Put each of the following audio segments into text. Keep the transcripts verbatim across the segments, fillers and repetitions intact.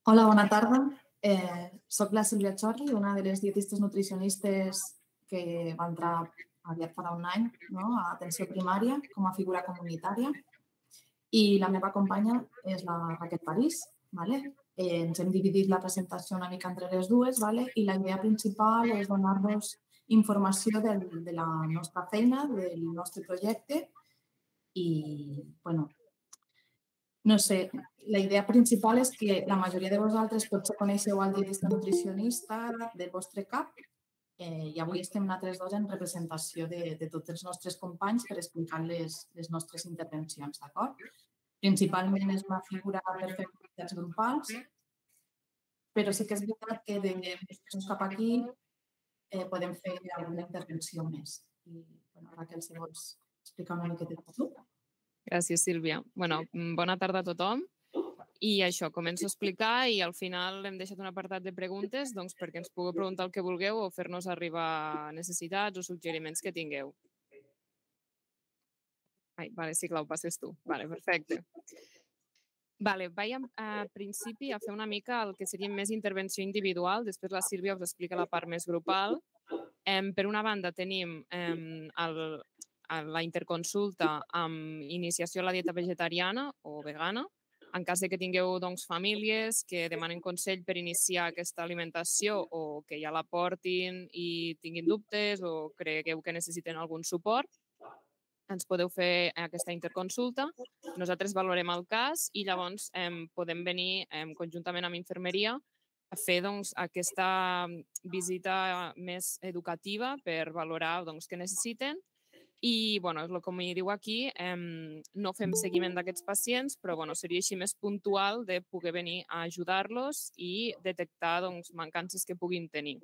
Hola, bona tarda. Eh, soc la Sílvia Chorri, una de les dietistes nutricionistes que va entrar aviat farà un any no, a atenció primària com a figura comunitària. I la meva companya és la Raquel París. Vale? Eh, ens hem dividit la presentació una mica entre les dues vale? I la idea principal és donar-vos informació del, de la nostra feina, del nostre projecte i, bueno, no sé, la idea principal és que la majoria de vosaltres potser coneixeu el dietista nutricionista del vostre cap eh, i avui estem nosaltres dos en representació de, de tots els nostres companys per explicar les, les nostres intervencions, d'acord? Principalment és una figura per fer activitats grupals, però sí que és veritat que de mesos cap aquí eh, podem fer alguna intervenció més. I, bueno, Raquel, si vols explicar una miqueta tu. Gràcies, Sílvia. Bueno, bona tarda a tothom. I això, començo a explicar i al final hem deixat un apartat de preguntes doncs, perquè ens pugueu preguntar el que vulgueu o fer-nos arribar necessitats o suggeriments que tingueu. Ai, vale, sí, Clau, passes tu. Vale, perfecte. Vale, vaig a principi a fer una mica el que seria més intervenció individual, després la Sílvia us explica la part més grupal. Eh, per una banda tenim eh, el, la interconsulta amb iniciació a la dieta vegetariana o vegana, en cas de que tingueu doncs, famílies que demanen consell per iniciar aquesta alimentació o que ja la portin i tinguin dubtes o cregueu que necessiten algun suport, ens podeu fer aquesta interconsulta. Nosaltres valorem el cas i llavors eh, podem venir eh, conjuntament amb infermeria a fer doncs, aquesta visita més educativa per valorar doncs, què necessiten. I, bueno, com hi diu aquí, eh, no fem seguiment d'aquests pacients, però bueno, seria així més puntual de poder venir a ajudar-los i detectar doncs, mancances que puguin tenir.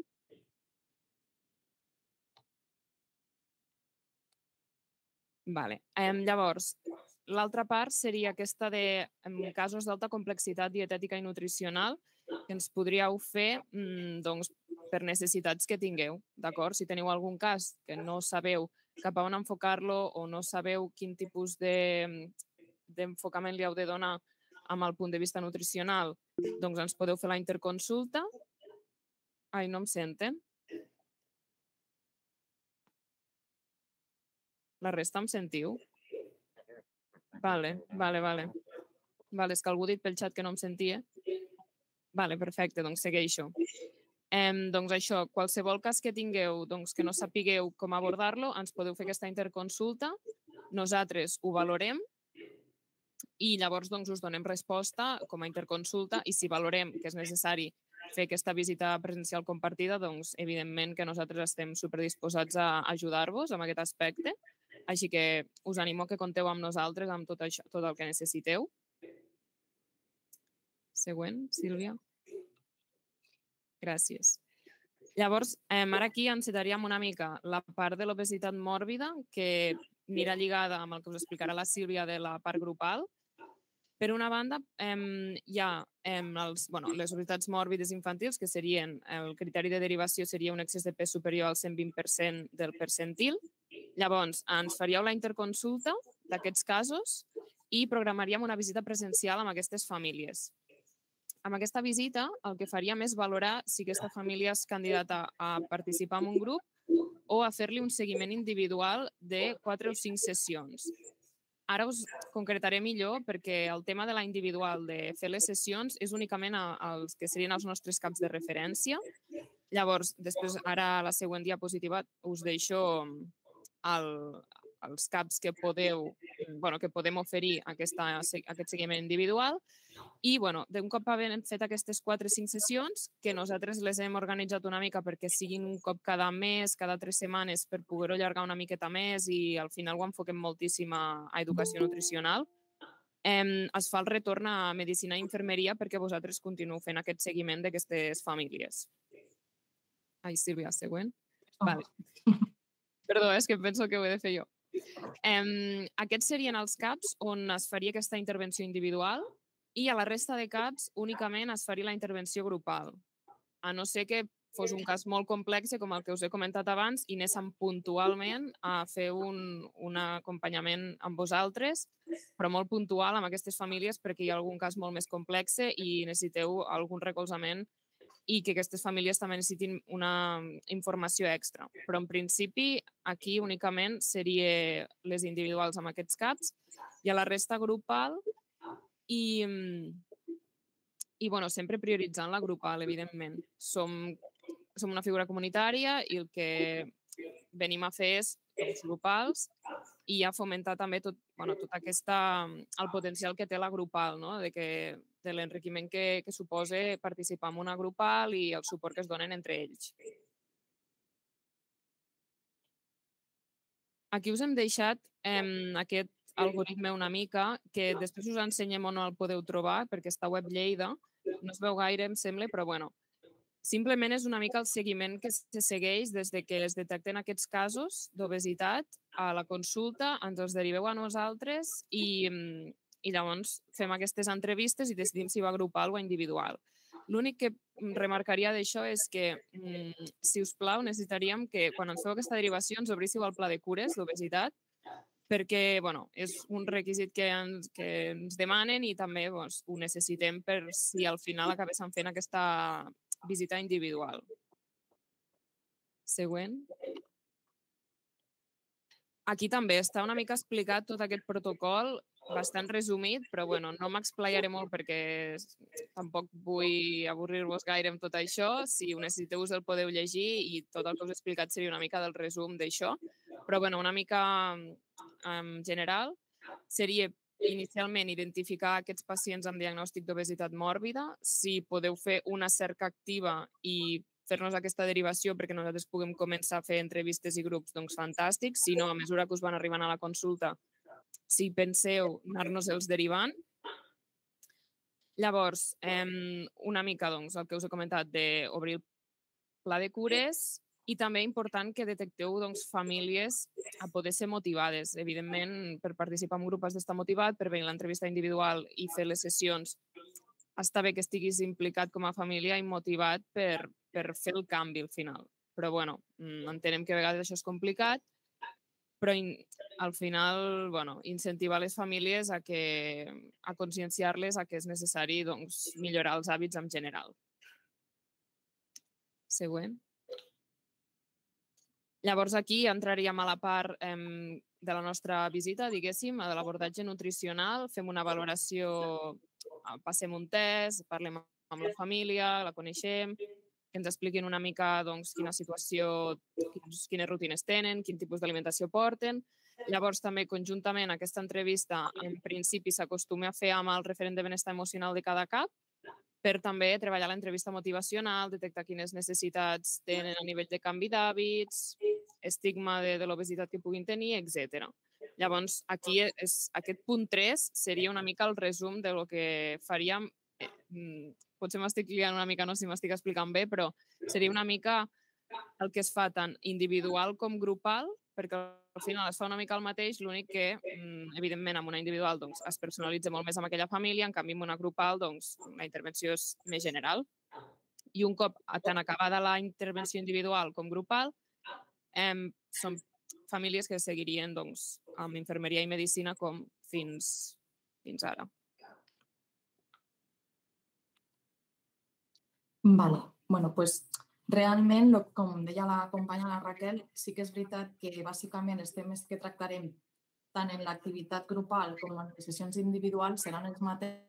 Vale. Eh, llavors, l'altra part seria aquesta de casos d'alta complexitat dietètica i nutricional que ens podríeu fer mm, doncs, per necessitats que tingueu, d'acord? Si teniu algun cas que no sabeu cap a on enfocar-lo o no sabeu quin tipus d'enfocament li heu de donar amb el punt de vista nutricional, doncs ens podeu fer la interconsulta. Ai, no em senten? La resta em sentiu? Vale, vale, vale. Vale, és que algú ha dit pel xat que no em sentia. Vale, perfecte, doncs segueixo. Eh, doncs això, qualsevol cas que tingueu doncs, que no sapigueu com abordar-lo, ens podeu fer aquesta interconsulta, nosaltres ho valorem i llavors doncs, us donem resposta com a interconsulta i si valorem que és necessari fer aquesta visita presencial compartida, doncs evidentment que nosaltres estem superdisposats a ajudar-vos en aquest aspecte. Així que us animo que compteu amb nosaltres amb tot, això, tot el que necessiteu. Següent, Sílvia. Gràcies. Llavors, eh, ara aquí encetaríem una mica la part de l'obesitat mòrbida, que anirà lligada amb el que us explicarà la Sílvia de la part grupal. Per una banda, eh, hi ha eh, els, bueno, les obesitats mòrbides infantils, que serien, el criteri de derivació seria un excés de pes superior al cent vint per cent del percentil. Llavors, ens faríeu la interconsulta d'aquests casos i programaríem una visita presencial amb aquestes famílies. Amb aquesta visita, el que faríem és valorar si aquesta família és candidata a participar en un grup o a fer-li un seguiment individual de quatre o cinc sessions. Ara us concretaré millor perquè el tema de la individual, de fer les sessions, és únicament als que serien els nostres caps de referència. Llavors, després, ara a la següent diapositiva, us deixo el, els caps que podeu, bueno, que podem oferir aquesta, aquest seguiment individual. I, bueno, d'un cop havent fet aquestes quatre o cinc sessions, que nosaltres les hem organitzat una mica perquè siguin un cop cada mes, cada tres setmanes, per poder-ho allargar una miqueta més i al final ho enfoquem moltíssim a, a educació nutricional, eh, es fa el retorn a medicina i infermeria perquè vosaltres continueu fent aquest seguiment d'aquestes famílies. Ai, Sílvia, següent. Oh. Vale. Perdó, és que penso que ho he de fer jo. Eh, aquests serien els caps on es faria aquesta intervenció individual i a la resta de caps únicament es faria la intervenció grupal. A no ser que fos un cas molt complex, com el que us he comentat abans, i anéssim puntualment a fer un, un acompanyament amb vosaltres, però molt puntual amb aquestes famílies perquè hi ha algun cas molt més complex i necessiteu algun recolzament i que aquestes famílies també necessitin una informació extra. Però en principi aquí únicament seria les individuals amb aquests caps i a la resta grupal i, i bueno, sempre prioritzant la grupal, evidentment. Som, som una figura comunitària i el que venim a fer és els grupals i a fomentar també tot, bueno, tot aquesta, el potencial que té la grupal, no? de, que, de l'enriquiment que, que suposa participar en una grupal i el suport que es donen entre ells. Aquí us hem deixat eh, aquest algoritme una mica, que després us ensenyem on el podeu trobar, perquè està a Web Lleida. No es veu gaire, em sembla, però bueno, simplement és una mica el seguiment que se segueix des de que es detecten aquests casos d'obesitat a la consulta, ens els deriveu a nosaltres i, i llavors fem aquestes entrevistes i decidim si va grupal o individual. L'únic que remarcaria d'això és que, si us plau, necessitaríem que quan ens feu aquesta derivació ens obríssiu el pla de cures d'obesitat, perquè bueno, és un requisit que ens, que ens demanen i també doncs, ho necessitem per si al final acabéssim fent aquesta visita individual. Següent. Aquí també està una mica explicat tot aquest protocol, bastant resumit, però bueno, no m'explayaré molt perquè tampoc vull avorrir-vos gaire amb tot això. Si ho necessiteu us el podeu llegir i tot el que us he explicat seria una mica del resum d'això. Però bueno, una mica en general seria inicialment identificar aquests pacients amb diagnòstic d'obesitat mòrbida, si podeu fer una cerca activa i fer-nos aquesta derivació perquè nosaltres puguem començar a fer entrevistes i grups, doncs fantàstic. Si no, a mesura que us van arribant a la consulta, si penseu anar-nos els derivant. Llavors, una mica doncs, el que us he comentat d'obrir el pla de cures i també important que detecteu doncs, famílies a poder ser motivades. Evidentment, per participar en un grup has d'estar motivat, per venir a l'entrevista individual i fer les sessions està bé que estiguis implicat com a família i motivat per, per fer el canvi al final. Però bueno, entenem que a vegades això és complicat, però al final bueno, incentivar les famílies a, que, a conscienciar-les a que és necessari doncs, millorar els hàbits en general. Següent. Llavors aquí entraríem a la part eh, de la nostra visita, diguéssim, de l'abordatge nutricional, fem una valoració, passem un test, parlem amb la família, la coneixem, que ens expliquin una mica doncs, quina situació, quines rutines tenen, quin tipus d'alimentació porten. Llavors també conjuntament aquesta entrevista en principi s'acostuma a fer amb el referent de benestar emocional de cada cap, per també treballar l'entrevista motivacional, detectar quines necessitats tenen a nivell de canvi d'hàbits, estigma de, de l'obesitat que puguin tenir, etcètera. Llavors, aquí és, aquest punt tres seria una mica el resum del que faríem. Eh, potser m'estic liant una mica, no sé si m'estic explicant bé, però seria una mica el que es fa tant individual com grupal, perquè al final es fa una mica el mateix, l'únic que, evidentment, amb una individual doncs, es personalitza molt més amb aquella família, en canvi, amb una grupal doncs, la intervenció és més general. I un cop tant acabada la intervenció individual com grupal, eh, són famílies que seguirien doncs, amb infermeria i medicina com fins, fins ara. Vale, bueno, pues realment, com deia la companya la Raquel, sí que és veritat que bàsicament els temes que tractarem tant en l'activitat grupal com en les sessions individuals seran els mateixos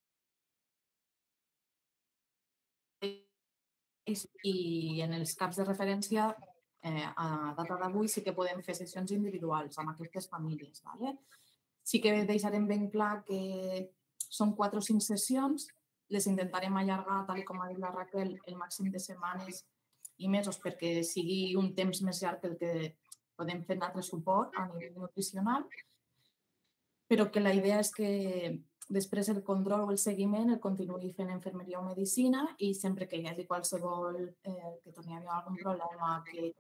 i en els caps de referència a data d'avui sí que podem fer sessions individuals amb aquestes famílies. Sí que deixarem ben clar que són quatre o cinc sessions, les intentarem allargar, tal com ha dit la Raquel, el màxim de setmanes i mesos perquè sigui un temps més llarg que el que podem fer d'altre suport a nivell nutricional, però que la idea és que després el control o el seguiment el continuï fent infermeria o medicina i sempre que hi hagi qualsevol, eh, que torni a haver algun problema, que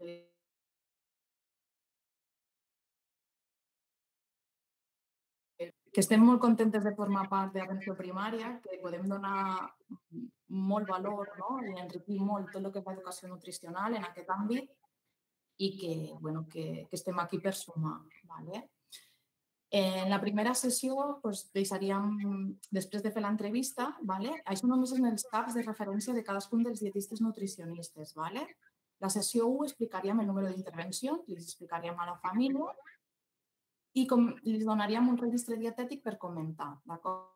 que estem molt contentes de formar part d'atenció primària, que podem donar molt valor, no? I enriquir molt tot el que és l'educació nutricional en aquest àmbit i que, bueno, que, que estem aquí per sumar. Vale? En la primera sessió doncs, deixaríem, després de fer l'entrevista, vale? Això només en els caps de referència de cadascun dels dietistes nutricionistes. Vale? La sessió u explicaríem el número d'intervencions, li explicaríem a la família i com, li donaríem un registre dietètic per comentar. D'acord?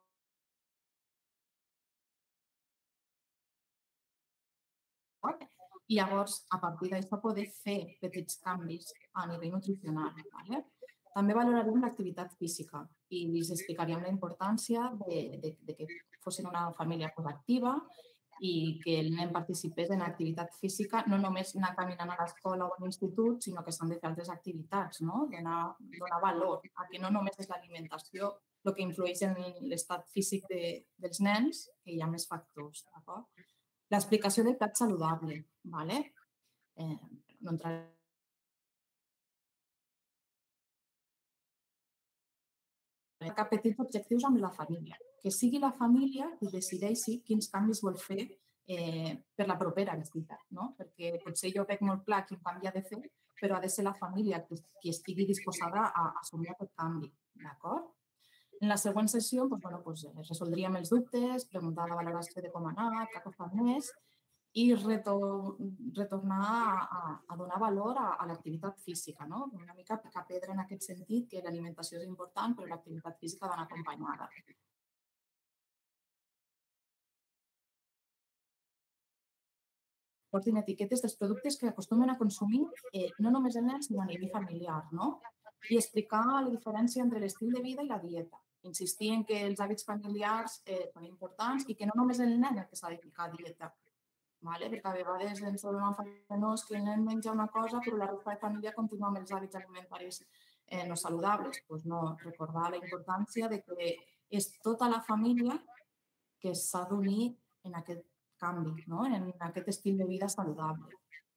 I llavors, a partir d'això, poder fer petits canvis a nivell nutricional. Vale? També valoraríem l'activitat física i els explicaríem la importància de, de, de que fossin una família activa i que el nen participés en activitat física, no només anar caminant a l'escola o a l'institut, sinó que s'han de fer altres activitats, no? Donar, donar valor a que no només és l'alimentació el que influeix en l'estat físic de, dels nens, que hi ha més factors. L'explicació del plat saludable. Vale? Eh, no entraré cap petits objectius amb la família. Que sigui la família qui decideixi quins canvis vol fer eh, per la propera visita. No? Perquè potser jo veig molt clar quin canvi ha de fer, però ha de ser la família qui estigui disposada a assumir aquest canvi. D'acord? En la següent sessió doncs, bueno, doncs, resoldríem els dubtes, preguntar la valoració de com ha anat, què ha costat més, i retor retornar a, a donar valor a, a l'activitat física. No? Una mica picar pedra en aquest sentit, que l'alimentació és important, però l'activitat física va acompanyada. Portin etiquetes dels productes que acostumen a consumir eh, no només el nen, sinó a nivell familiar. No? I explicar la diferència entre l'estil de vida i la dieta. Insistir en que els hàbits familiars eh, són importants i que no només el nen el que s'ha de ficar a dieta. Vale? Perquè a vegades ens donen famós que el nen menja una cosa però la resta de família continua amb els hàbits alimentaris eh, no saludables. Pues no, recordar la importància de que és tota la família que s'ha d'unir en aquest canvi, no? En aquest estil de vida saludable.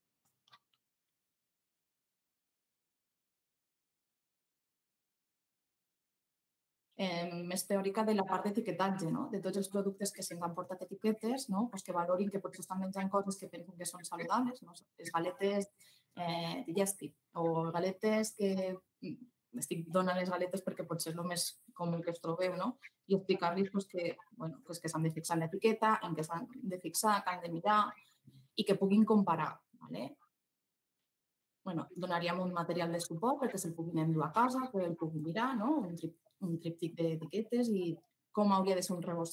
Eh, més teòrica de la part d'etiquetatge, no? De tots els productes que se'ns han portat etiquetes, no? Pues que valorin que potser estan menjant coses que pensen que són saludables, no? Les galetes eh, digestive o galetes que estic donant les galetes perquè potser és el més comú que es trobeu, no? I explicar-los pues, que bueno, pues que s'han de fixar en l'etiqueta, en què s'han de fixar, que han de mirar i que puguin comparar. Vale? Bueno, donaríem un material de suport perquè se'l puguin endur a casa, que el puguin mirar, no? Un, tri un tríptic d'etiquetes i com hauria de ser un rebost.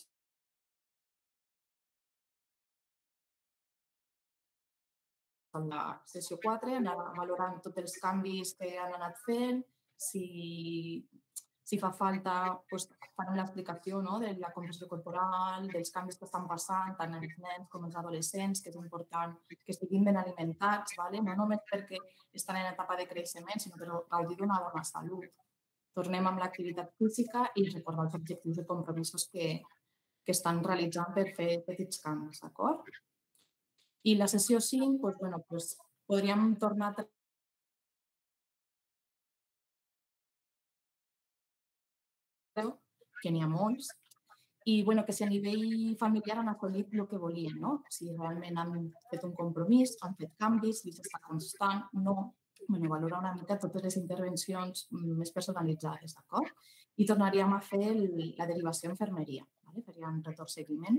En la sessió quatre, anar valorant tots els canvis que han anat fent, si, si fa falta, doncs, farem l'explicació no? De la composició corporal, dels canvis que estan passant, tant els nens com els adolescents, que és important que estiguin ben alimentats, vale? No només perquè estan en etapa de creixement, sinó per gaudir d'una bona salut. Tornem amb l'activitat física i recordar els objectius i compromisos que, que estan realitzant per fer petits canvis, d'acord? I la sessió cinc, doncs, bueno, doncs, podríem tornar a que n'hi ha molts, i bueno, que si a nivell familiar han assolit el que volien, no? Si realment han fet un compromís, han fet canvis, si s'està constant, no. Bueno, valorar una mica totes les intervencions més personalitzades, d'acord? I tornaríem a fer el, la derivació a infermeria, ¿vale? Faríem retorn seguiment.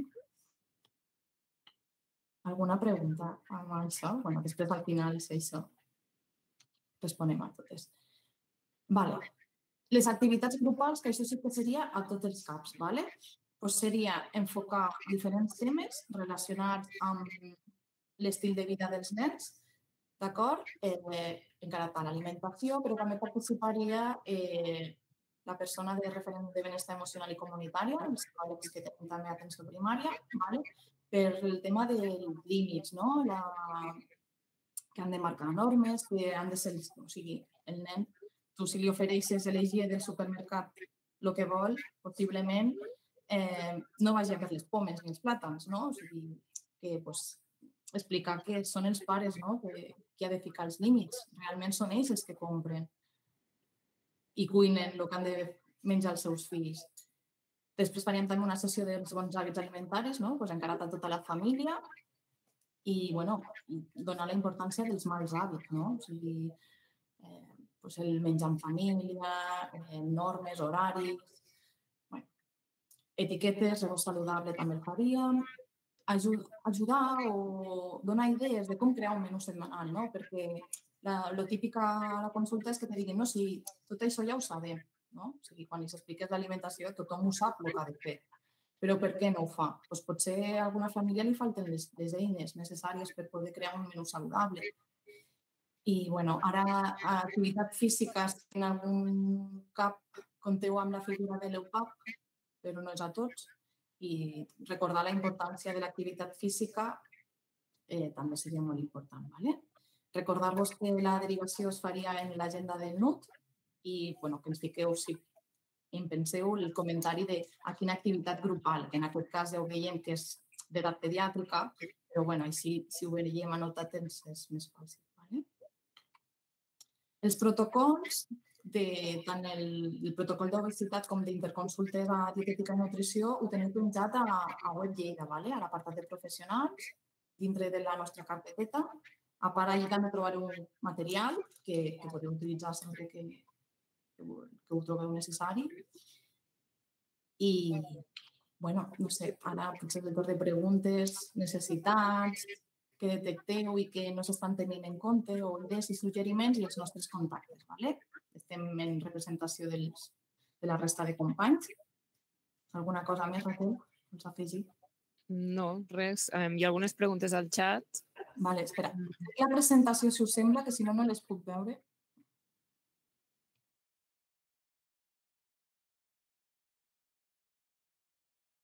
Alguna pregunta amb això? Bueno, després al final, si això, responem a totes. Vale. Les activitats grupals, que això sí que seria a tots els caps, ¿vale? Pues seria enfocar diferents temes relacionats amb l'estil de vida dels nens, d'acord? Eh, encara tant l'alimentació, però també participaria eh, la persona de referent de benestar emocional i comunitària, els psicòlegs que tenen també atenció primària, ¿vale? Per el tema dels límits, no? La... que han de marcar normes, que han de ser, o sigui, el nen, tu si li ofereixes elegir del supermercat el que vol, possiblement eh, no vagi a per les pomes ni els plàtans, no? O sigui, que pues, explicar que són els pares, no? Que, que ha de ficar els límits. Realment són ells els que compren i cuinen el que han de menja els seus fills. Després faríem també una sessió dels bons hàbits alimentaris, no? Pues encarat a tota la família i, bueno, donar la importància dels mals hàbits, no? O sigui, eh, pues el menjar en família, eh, normes, horaris, bueno, etiquetes, rebost saludable també el faríem, ajudar o donar idees de com crear un menú setmanal, no? Perquè el típic a la consulta és que te diguin, no, si tot això ja ho sabem, no? O sigui, quan els expliques l'alimentació tothom ho sap el que ha de fer, però per què no ho fa? Doncs potser a alguna família li falten les, les eines necessàries per poder crear un menú saludable. I, bueno, ara a activitat física, en algun cap compteu amb la figura de l'E U P A P, però no és a tots. I recordar la importància de l'activitat física eh, també seria molt important. ¿Vale? Recordar-vos que la derivació es faria en l'agenda del N U T i bueno, que ens fiqueu, si en penseu, el comentari de a quina activitat grupal, que en aquest cas ja ho veiem que és d'edat pediàtrica, però bueno, així, si ho veiem anotat és més fàcil. ¿Vale? Els protocols, de, tant el, el protocol d'obesitat com d'interconsultes a dietètica i nutrició, ho teniu penjat a, a web Lleida, ¿vale? A l'apartat de professionals, dintre de la nostra carpeteta. A part, allà també trobareu un material que, que podeu utilitzar sempre que, que, que ho trobeu necessari. I, bueno, no sé, ara potser el torn de preguntes, necessitats, que detecteu i que no s'estan tenint en compte, o idees i suggeriments i els nostres contactes. ¿Vale? Estem en representació dels, de la resta de companys. Alguna cosa més, Raquel? Vols afegir? No, res. Um, hi ha algunes preguntes al xat. Vale, espera. La presentació, si us sembla, que si no, no les puc veure.